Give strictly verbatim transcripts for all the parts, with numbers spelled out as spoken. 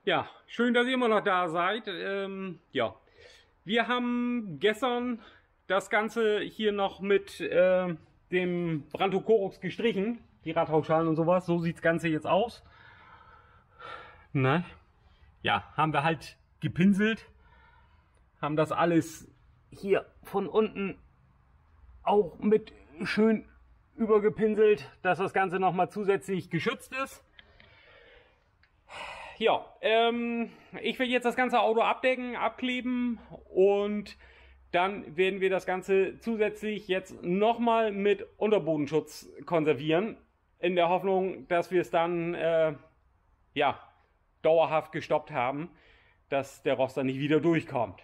Ja, schön, dass ihr immer noch da seid. Ähm, ja, wir haben gestern das Ganze hier noch mit äh, dem Brandtokorux gestrichen, die Radhausschalen und sowas. So sieht das Ganze jetzt aus. Ne? Ja, haben wir halt gepinselt, haben das alles hier von unten auch mit schön übergepinselt, dass das Ganze nochmal zusätzlich geschützt ist. Ja, ähm, ich will jetzt das ganze Auto abdecken, abkleben und dann werden wir das Ganze zusätzlich jetzt nochmal mit Unterbodenschutz konservieren, in der Hoffnung, dass wir es dann äh, ja, dauerhaft gestoppt haben, dass der Roster nicht wieder durchkommt.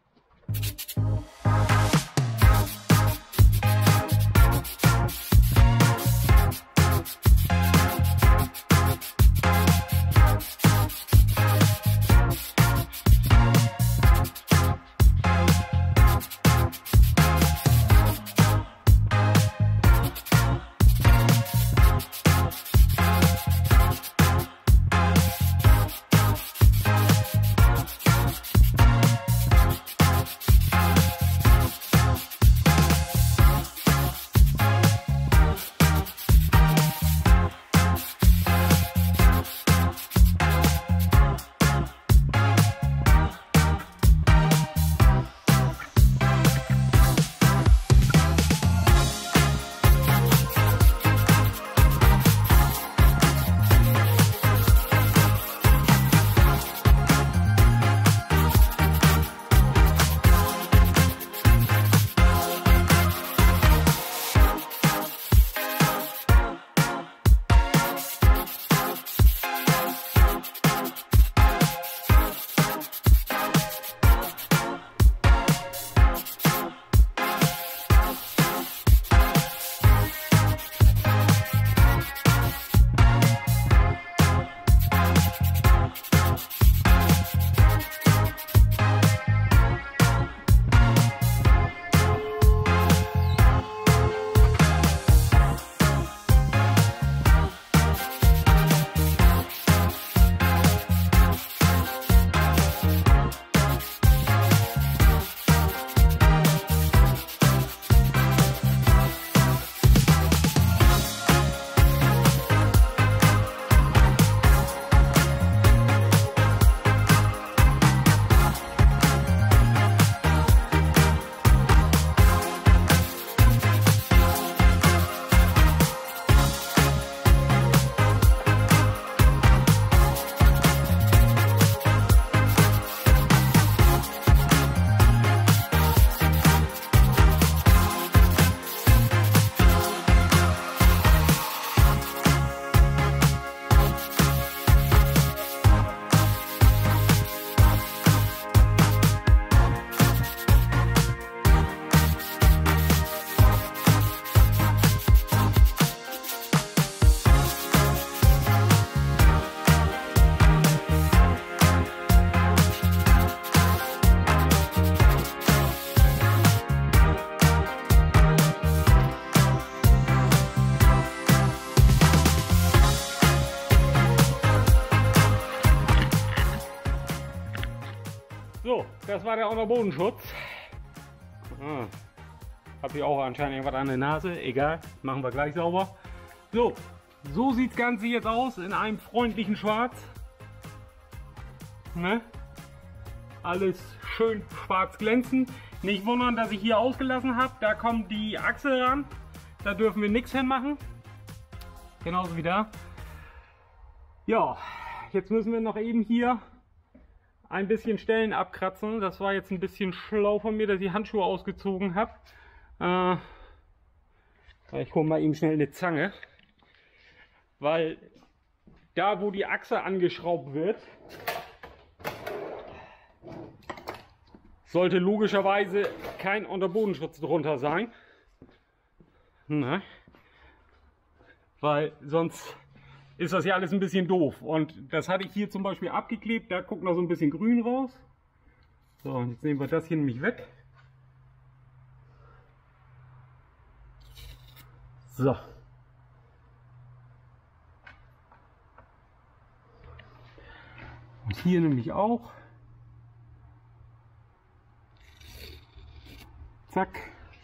So, das war der Unterbodenschutz. Ah, hab hier auch anscheinend irgendwas an der Nase. Egal, machen wir gleich sauber. So, so sieht das Ganze jetzt aus in einem freundlichen Schwarz. Ne? Alles schön schwarz glänzend. Nicht wundern, dass ich hier ausgelassen habe. Da kommt die Achse ran. Da dürfen wir nichts hinmachen. Genauso wie da. Ja, jetzt müssen wir noch eben hier ein bisschen Stellen abkratzen. Das war jetzt ein bisschen schlau von mir, dass ich die Handschuhe ausgezogen habe. Äh, ich hole mal eben schnell eine Zange. Weil da, wo die Achse angeschraubt wird, sollte logischerweise kein Unterbodenschutz drunter sein. Na, weil sonst ist das ja alles ein bisschen doof. Und das hatte ich hier zum Beispiel abgeklebt. Da guckt noch so ein bisschen grün raus. So, jetzt nehmen wir das hier nämlich weg. So. Und hier nämlich auch. Zack.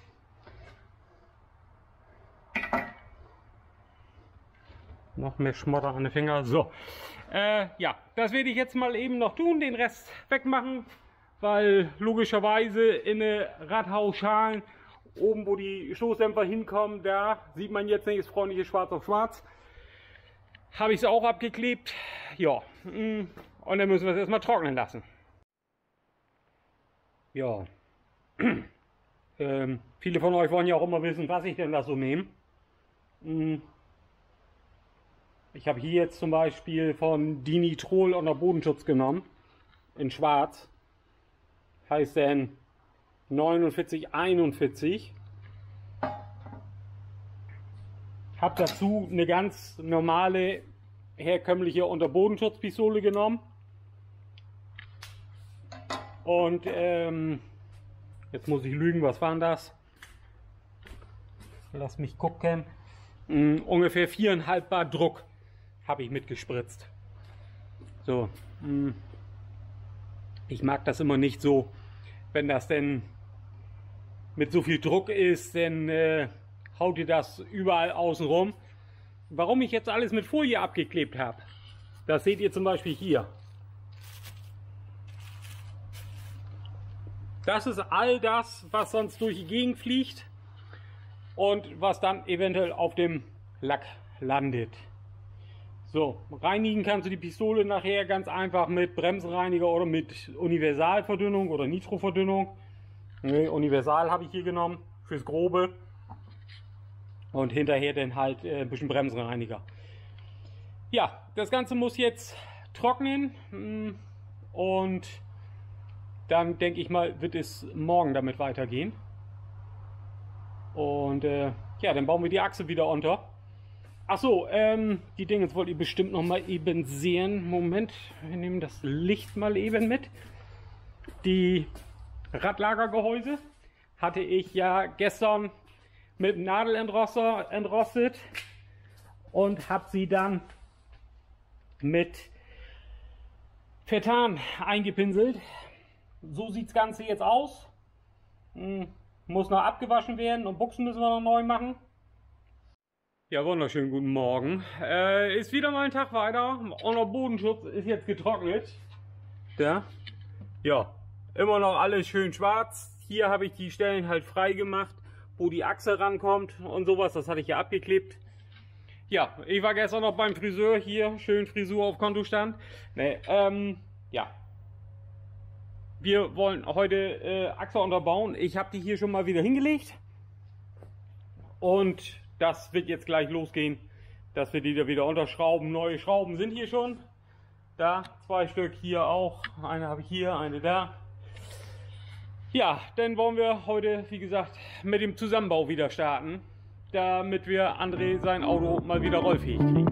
Noch mehr Schmotter an den Finger. So. Äh, ja, das werde ich jetzt mal eben noch tun, den Rest wegmachen, weil logischerweise in eine Radhausschalen, oben wo die Stoßdämpfer hinkommen, da sieht man jetzt nicht, ist freundliches Schwarz auf Schwarz. Habe ich es auch abgeklebt. Ja, und dann müssen wir es erstmal trocknen lassen. Ja. ähm, viele von euch wollen ja auch immer wissen, was ich denn da so nehme. Ich habe hier jetzt zum Beispiel von Dinitrol unter Bodenschutz genommen, in schwarz, heißt denn neunundvierzig einundvierzig. Habe dazu eine ganz normale, herkömmliche Unterbodenschutzpistole genommen. Und ähm, jetzt muss ich lügen, was waren das? Lass mich gucken. Um, ungefähr viereinhalb Bar Druck habe ich mitgespritzt. So, um, ich mag das immer nicht so, wenn das denn mit so viel Druck ist, dann äh, haut ihr das überall außen rum. Warum ich jetzt alles mit Folie abgeklebt habe, das seht ihr zum Beispiel hier. Das ist all das, was sonst durch die Gegend fliegt und was dann eventuell auf dem Lack landet. So, reinigen kannst du die Pistole nachher ganz einfach mit Bremsenreiniger oder mit Universalverdünnung oder Nitroverdünnung. Ne, Universal habe ich hier genommen fürs Grobe und hinterher dann halt äh, ein bisschen Bremsenreiniger. Ja, das Ganze muss jetzt trocknen und dann denke ich mal, wird es morgen damit weitergehen. Und äh, ja, dann bauen wir die Achse wieder unter. Achso, ähm, die Dinge wollt ihr bestimmt noch mal eben sehen. Moment, wir nehmen das Licht mal eben mit. Die Radlagergehäuse hatte ich ja gestern mit dem Nadelentrosser entrostet und habe sie dann mit Vertan eingepinselt. So sieht das Ganze jetzt aus. Hm, muss noch abgewaschen werden und Buchsen müssen wir noch neu machen. Ja, wunderschönen guten Morgen. Äh, ist wieder mal ein Tag weiter. Unser Bodenschutz ist jetzt getrocknet. Da. Ja, immer noch alles schön schwarz. Hier habe ich die Stellen halt frei gemacht, wo die Achse rankommt und sowas. Das hatte ich ja abgeklebt. Ja, ich war gestern noch beim Friseur hier. Schön Frisur auf Kontostand. Ne, ähm, ja. Wir wollen heute äh, Achse unterbauen. Ich habe die hier schon mal wieder hingelegt. Und das wird jetzt gleich losgehen, dass wir die da wieder unterschrauben. Neue Schrauben sind hier schon. Da, zwei Stück hier auch. Eine habe ich hier, eine da. Ja, dann wollen wir heute, wie gesagt, mit dem Zusammenbau wieder starten, damit wir André sein Auto mal wieder rollfähig kriegen.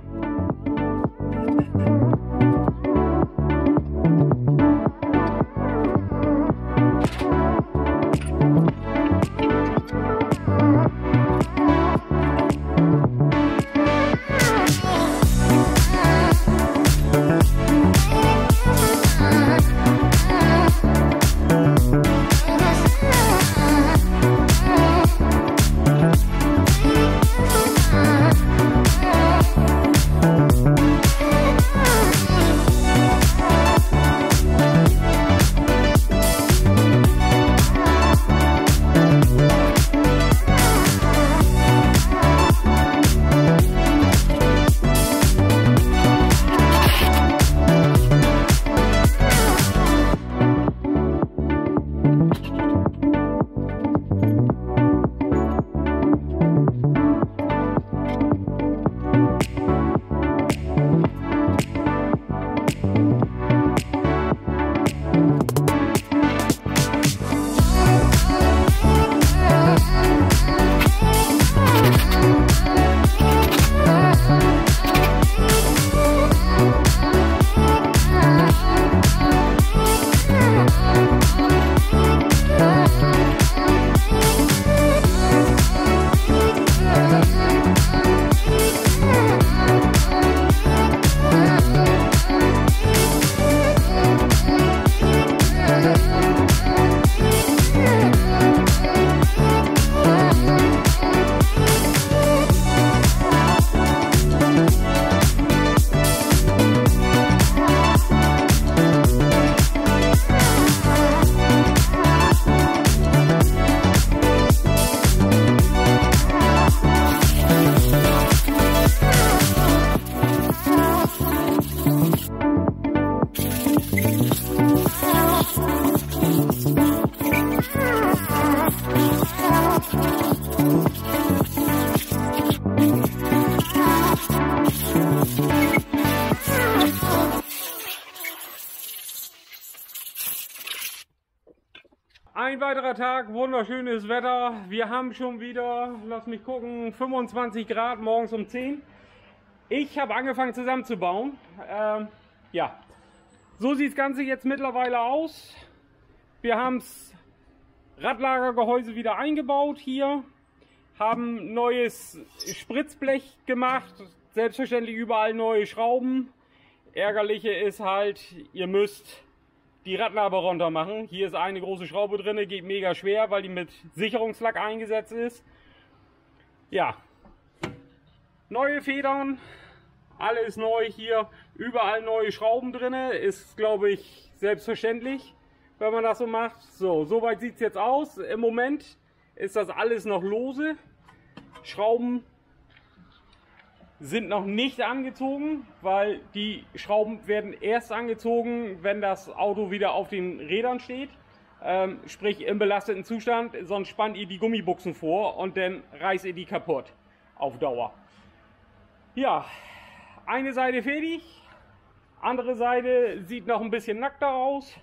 Ein weiterer Tag, wunderschönes Wetter. Wir haben schon wieder, lass mich gucken, fünfundzwanzig Grad morgens um zehn. Ich habe angefangen zusammenzubauen. Ähm, ja, so sieht das Ganze jetzt mittlerweile aus. Wir haben das Radlagergehäuse wieder eingebaut hier. Haben neues Spritzblech gemacht. Selbstverständlich überall neue Schrauben. Ärgerliche ist halt, ihr müsst die Radnabe runter machen. Hier ist eine große Schraube drin, geht mega schwer, weil die mit Sicherungslack eingesetzt ist. Ja, neue Federn, alles neu hier, überall neue Schrauben drin, ist glaube ich selbstverständlich, wenn man das so macht. So, soweit sieht es jetzt aus. Im Moment ist das alles noch lose. Schrauben sind noch nicht angezogen, weil die Schrauben werden erst angezogen, wenn das Auto wieder auf den Rädern steht. Ähm, sprich im belasteten Zustand, sonst spannt ihr die Gummibuchsen vor und dann reißt ihr die kaputt auf Dauer. Ja, eine Seite fertig, andere Seite sieht noch ein bisschen nackter aus.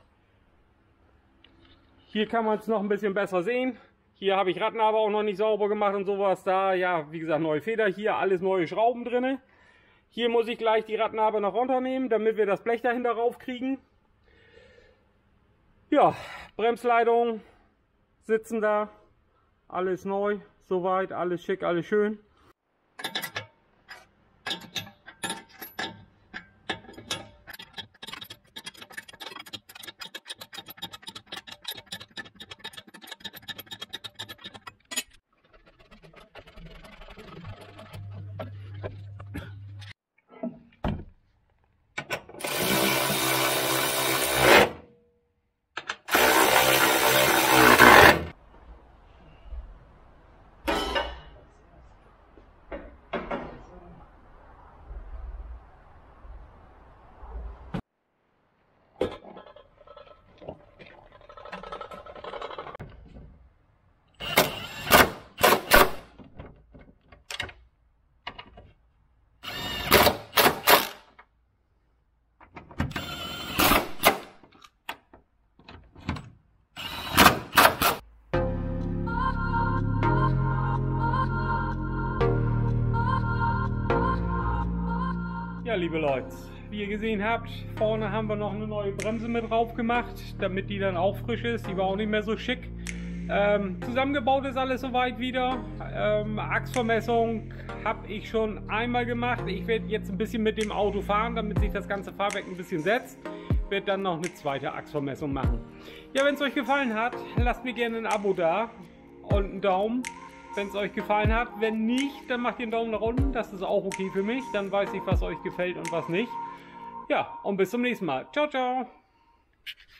Hier kann man es noch ein bisschen besser sehen. Hier habe ich Radnabe auch noch nicht sauber gemacht und sowas. Da, ja, wie gesagt, neue Feder. Hier alles neue Schrauben drin. Hier muss ich gleich die Radnabe noch runternehmen, damit wir das Blech dahinter rauf kriegen. Ja, Bremsleitung sitzen da. Alles neu, soweit, alles schick, alles schön. Ja, liebe Leute, wie ihr gesehen habt, vorne haben wir noch eine neue Bremse mit drauf gemacht, damit die dann auch frisch ist. Die war auch nicht mehr so schick. Ähm, zusammengebaut ist alles soweit wieder. Ähm, Achsvermessung habe ich schon einmal gemacht. Ich werde jetzt ein bisschen mit dem Auto fahren, damit sich das ganze Fahrwerk ein bisschen setzt. Ich werde dann noch eine zweite Achsvermessung machen. Ja, wenn es euch gefallen hat, lasst mir gerne ein Abo da und einen Daumen, wenn es euch gefallen hat. Wenn nicht, dann macht ihr einen Daumen nach unten. Das ist auch okay für mich. Dann weiß ich, was euch gefällt und was nicht. Ja, und bis zum nächsten Mal. Ciao, ciao.